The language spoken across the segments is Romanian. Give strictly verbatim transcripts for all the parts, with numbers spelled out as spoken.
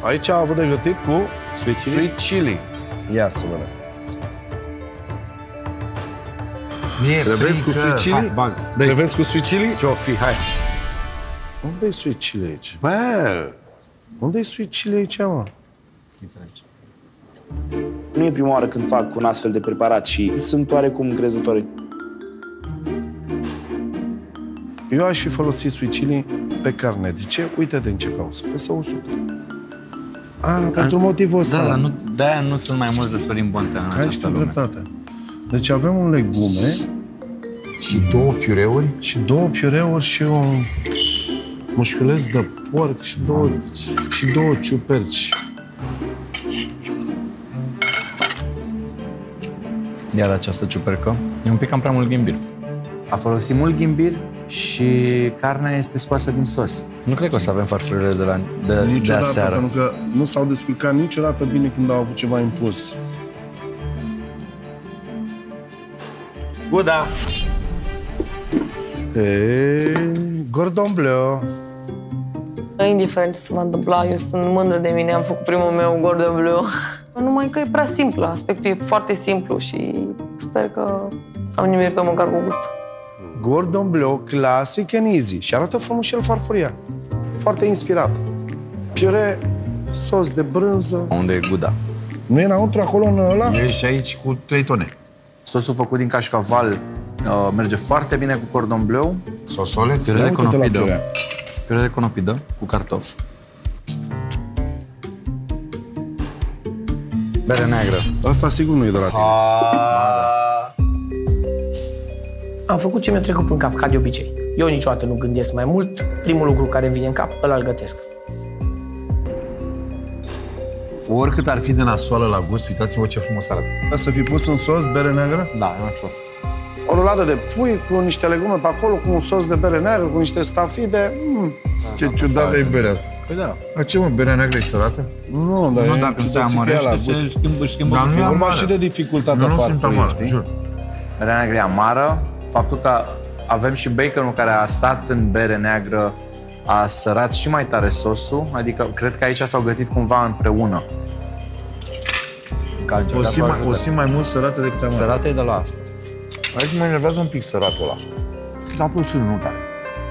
Aici a avut de gătit cu Sweet chili. Sweet chili. Ia să vedem. Crevezi cu sweet chili? Hai, bag. Crevezi cu sweet chili? Ce-o fi, hai. Unde-i sweet chili aici? Bă! Unde-i sweet chili aici, mă? Nu e prima oară când fac un astfel de preparat și sunt oarecum încrezători. Eu aș fi folosit sweet chili pe carne. De ce? Uite-te în ce cauză. Că să usuc. Ah, pentru motivul ăsta. Da, dar nu, de-aia nu sunt mai mulți de Sorin Bontea în această lume. dreptate. Deci avem un legume Și două piureuri? și două piureuri și un mușchiuleț de porc și două, și două ciuperci. Iar această ciupercă e un pic cam prea mult ghimbir. A folosit mult ghimbir și carnea este scoasă din sos. Nu cred că o să avem farfurile de, la, de, de Niciodată, aseară. pentru că nu s-au descurcat niciodată bine când au avut ceva impus. Guda! E, Gordon Bleu. Indiferent ce se va întâmpla, eu sunt mândră de mine, am făcut primul meu Gordon Bleu. Numai că e prea simplu, aspectul e foarte simplu și sper că am nimerit-o măcar cu gust. Gordon Bleu, classic and easy. Și arată frumos și el farfuria. Foarte inspirat. Piure, sos de brânză. Unde e Guda? Nu e înăuntru acolo în ăla? E și aici cu trei tone. Sosul făcut din cașcaval uh, merge foarte bine cu cordon bleu. Sosoleț? Piure de Uite-te la conopidă. piurea. Piure de conopidă cu cartofi. Bere neagră. Asta sigur nu e de la tine. Am făcut ce mi-a trecut prin cap, ca de obicei. Eu niciodată nu gândesc mai mult. Primul lucru care îmi vine în cap, ăla îl gătesc. Oricât ar fi de nasoală la gust, uitați-vă ce frumos arată. Să fi pus în sos bere neagră? Da, e un sos. O ruladă de pui cu niște legume pe acolo, cu un sos de bere neagră, cu niște stafide. Mm. Ce ciudată e berea asta. Păi da. Dar ce, mă, berea neagră e sărată? Nu, dar Nu, e dacă se ciudățică ea la amărește, gust. se schimbă, schimbă. Dar nu e Vorba amară. și de dificultatea Nu, nu simt farfurii, amară, știi? jur. Berea neagră e amară. Faptul că avem și baconul care a stat în bere neagră a sărat și mai tare sosul. Adică cred că aici s-au gătit cumva împreună. Că a O încercat simt, să mai, o ajute. simt mai mult sărată decât amară. Sărată e de la asta. Aici mă enervează un pic săratul ăla. Dar puțin, nu tare.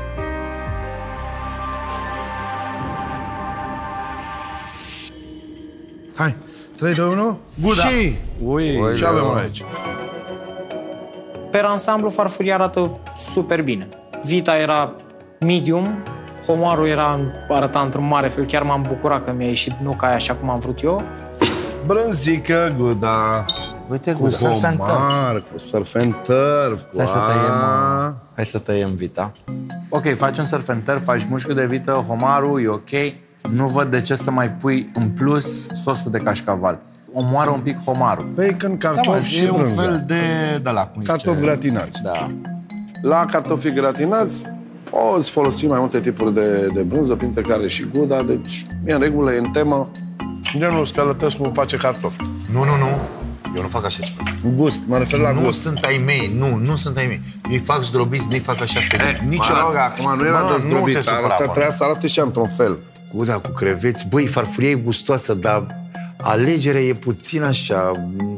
Hai, trei, doi, unu, Guda. Și Ui, ce avem aici? Per ansamblu, farfuria arată super bine. Vita era medium, homarul era, arăta într-un mare fel. Chiar m-am bucurat că mi-a ieșit nuca aia așa cum am vrut eu. Brânzică, Guda. Uite, Cu Guda. surf and turf. homar, cu surf and turf. cu Hai să tăiem, a- uh, hai să tăiem vita. Ok, faci un surf and turf, faci mușchiul de vită, homarul, e ok. Nu văd de ce să mai pui în plus sosul de cașcaval. Omoară un pic homarul. Bacon, cartofi și e un brânză. fel de... de la cum Cartofi zice- gratinați. Da. La cartofii gratinați poți folosi mai multe tipuri de, de brânză, printre care și Guda, deci e în regulă, e în temă. Eu nu scălătesc cum face cartofi. Nu, nu, nu. Eu nu fac așa ceva. Gust, mă refer la Nu gust. sunt ai mei, nu, nu sunt ai mei. Eu-i fac zdrobiți, nu-i fac așa felici. Mă rog, Niciodată. acum nu era Mă, de nu te zdrobit, supăra, arată, mă. trebuia să arate și într-un fel. Guda cu creveți. Băi, farfuria e gustoasă, dar alegerea e puțin așa...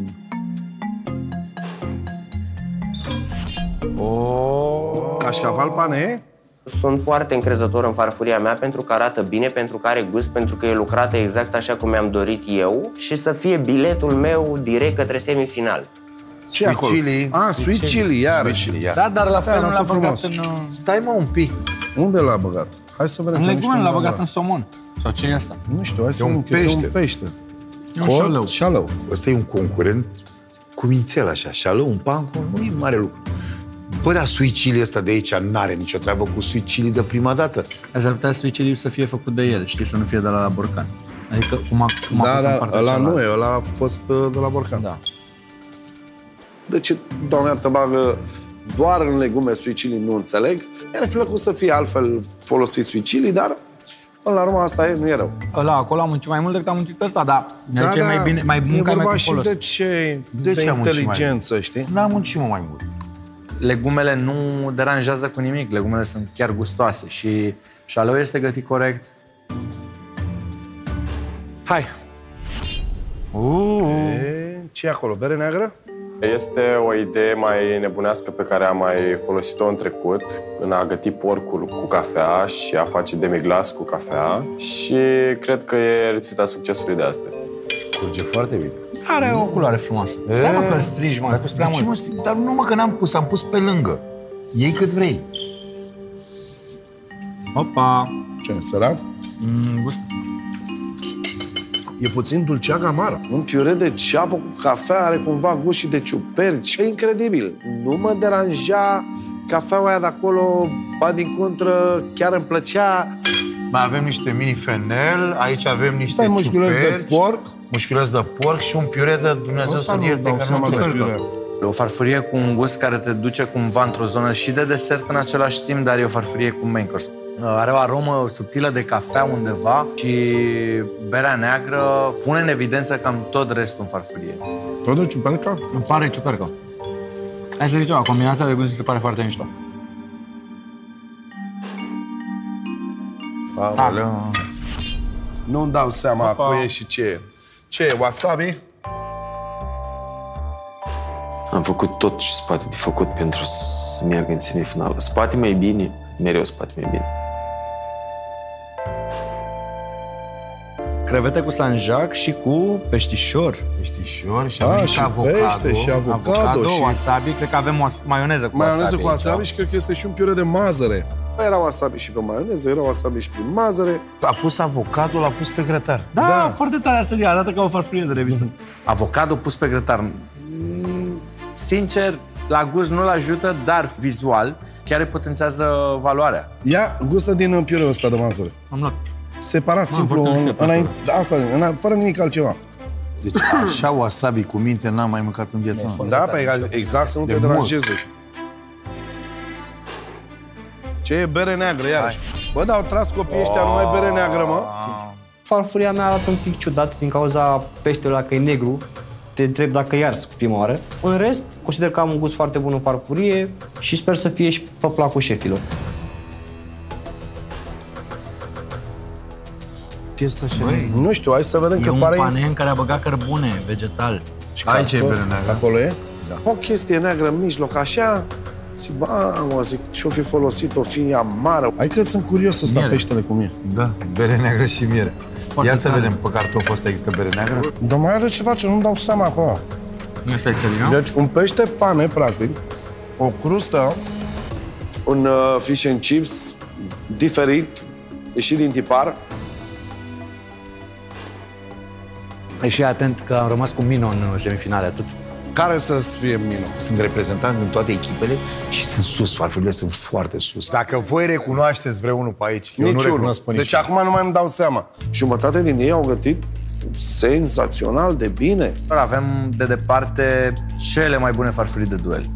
Cașcaval pane? Sunt foarte încrezător în farfuria mea pentru că arată bine, pentru că are gust, pentru că e lucrată exact așa cum mi-am dorit eu și să fie biletul meu direct către semifinal. Ce Sweet acolo? chili. Ah, sweet chili, iar. Sweet chili, iar. Da, dar la fel nu arată l-a băgat frumos. în... uh, Stai, mă, un pic. Unde l-a băgat? Hai să vedem. În că nu legume știu l-a unde băgat în somon. Sau ce e asta? Nu știu, hai să E un vedem. că pește. E un pește. E un șalău. Șalău. Ăsta e un concurent cu mințel așa. Șalău, un pancul, nu e mare lucru. Bă, dar sweet chili ăsta de aici n-are nicio treabă cu sweet chili de prima dată. Azi ar putea sweet chili să fie făcut de el, știi, să nu fie de la, la borcan. Adică cum a, cum a Da, fost în da, partea ăla cealaltă. nu e, ăla a fost uh, de la borcan. Da. Deci, doamne iartă, bagă doar în legume sweet chili, nu înțeleg. Mi-ar fi plăcut să fie altfel folosit sweet chili, dar până la urmă asta e, nu e rău. Ăla, acolo am muncit mai mult decât am muncit ăsta, dar mi-a Da, da, mai bine, mai e munca mai vorba cu și folos. de ce, De de, ce am muncit mai inteligență, știi? N-am muncit, mă, mai mult. Legumele nu deranjează cu nimic, legumele sunt chiar gustoase și șalăul este gătit corect. Hai! Uh. E, ce e acolo? Bere neagră? Este o idee mai nebunească pe care am mai folosit-o în trecut, în a găti porcul cu cafea și a face demi-glas cu cafea și cred că e rețeta succesului de astăzi. Curge foarte bine. Are o culoare frumoasă. E, Stai mă că strigi, mă, ai pus prea de ce mult. mă strig? Dar nu mă că n-am pus, am pus pe lângă. Iei cât vrei. Opa! Ce, sărat? Mm, gust. E puțin dulceaga amară. Un piure de ceapă cu cafea are cumva gust și de ciuperci. E incredibil. Nu mă deranja cafeaua aia de acolo, ba din contră, chiar îmi plăcea. Mai avem niște mini fenel, aici avem niște Stai, mușchiuleți de ciuperci, porc. Mușchiuleți de porc și un piure de Dumnezeu să-l ierte, că nu țăcă. O farfurie cu un gust care te duce cumva într-o zonă și de desert în același timp, dar e o farfurie cu main course. Are o aromă subtilă de cafea undeva și berea neagră pune în evidență cam tot restul în farfurie. Tot de ciuperca? Îmi pare ciupercă. Hai să zic ceva, combinația de gust se pare foarte mișto. Aoleu. Nu-mi dau seama cu e și ce e. Ce e, wasabi? Am făcut tot ce se poate de făcut pentru să meargă în semifinală. Spate mai bine, mereu spate mai bine. Crevete cu sanjac și cu peștișor. Peștișor și Ah, avem și și avocado. pește și avocado, Avocado, și wasabi, cred că avem o maioneză cu maioneză wasabi. cu wasabi aici. și cred că este și un piure de mazăre. Era wasabi și pe maioneză, era wasabi și pe mazăre. A pus avocado, l-a pus pe grătar. Da, da, foarte tare asta, arată ca o farfurie de revistă. Avocado pus pe grătar. Mm, Sincer, la gust nu-l ajută, dar vizual chiar îi potențează valoarea. Ia, gustă din piureul ăsta de mazăre. Am luat. Separat, simplu, foarte mișto, înainte, asta, înainte, fără nimic altceva. Deci așa wasabi cu minte n-am mai mâncat în viața mea. Da, pe exact, să nu De te mult. deranjeze. Ce e bere neagră, iarăși? Bă, dar au tras copiii ăștia numai bere neagră, mă? Farfuria mea arată un pic ciudat din cauza peștelui ăla că e negru. Te întreb dacă e ars prima oară. În rest, consider că am un gust foarte bun în farfurie și sper să fie și pe placul șefilor. Ce este așa? Nu știu, hai să vedem E că un pare... pane în care a băgat cărbune vegetal. Aici e bere neagră. Acolo e? Da. O chestie neagră în mijloc, așa. Zic, bă, mă, zic, ce-o fi folosit, o fi amară. Hai că sunt curios să stau peștele cum e. Da, bere neagră și miere. Foarte Ia să tare. vedem, pe cartoful ăsta există bere neagră? Dar mai are ceva ce nu-mi dau seama acolo. Nu este țelină? Deci un pește pane, practic, o crustă, un uh, fish and chips diferit, ieșit din tipar. Ai și atent că am rămas cu Mino în semifinale, atât. Care să fie Mino? Sunt reprezentanți din toate echipele și sunt sus, farfurile sunt foarte sus. Dacă voi recunoașteți vreunul pe aici, eu nu Niciunul. recunosc pe Deci niciunul. acum nu mai îmi dau seama. Jumătate din ei au gătit senzațional de bine. Avem de departe cele mai bune farfurii de duel.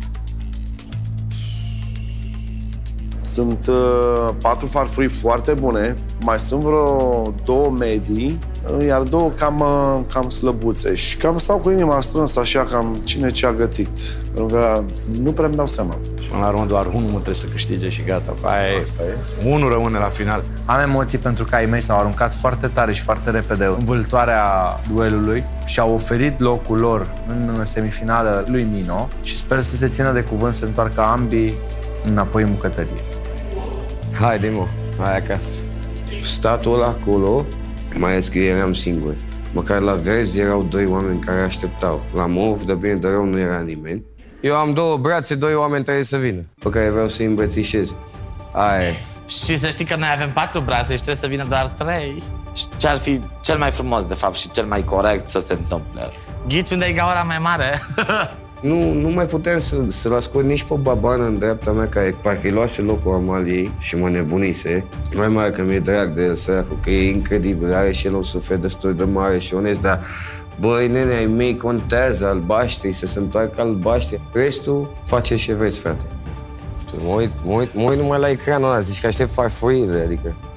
Sunt uh, patru farfurii foarte bune, mai sunt vreo două medii, uh, iar două cam, uh, cam slăbuțe. Și cam stau cu inima strânsă, așa, cam cine ce a gătit. Pentru că nu prea îmi dau seama. Până la urmă doar unul trebuie să câștige și gata. Aia Asta e. unul rămâne la final. Am emoții pentru că ai mei s-au aruncat foarte tare și foarte repede în vâltoarea duelului și au oferit locul lor în semifinală lui Mino și sper să se țină de cuvânt, să întoarcă ambii înapoi în bucătărie. Haide, mă, hai acasă. Statul ăla acolo, mai ales că eu eram singur. Măcar la verzi erau doi oameni care așteptau. La mov, de bine de rău, nu era nimeni. Eu am două brațe, doi oameni trebuie să vină, pe care vreau să-i îmbrățișez. Aia e. Și să știi că noi avem patru brațe și trebuie să vină doar trei. Ce ar fi cel mai frumos, de fapt, și cel mai corect să se întâmple? Ghici unde e gaura mai mare? Nu, nu mai puteam să, să-l ascult nici pe babană în dreapta mea, care parcă-i luase locul Amaliei și mă nebunise. Mai mare că mi-e drag de el, săracul, că e incredibil, are și el un suflet destul de mare și onest, dar băi, nene, ai mei contează, albaștri, să se întoarcă albaștri. Restul face ce vreți, frate. Mă uit, mă uit, mă uit numai la ecranul ăla, zici că aștept farfurile, adică...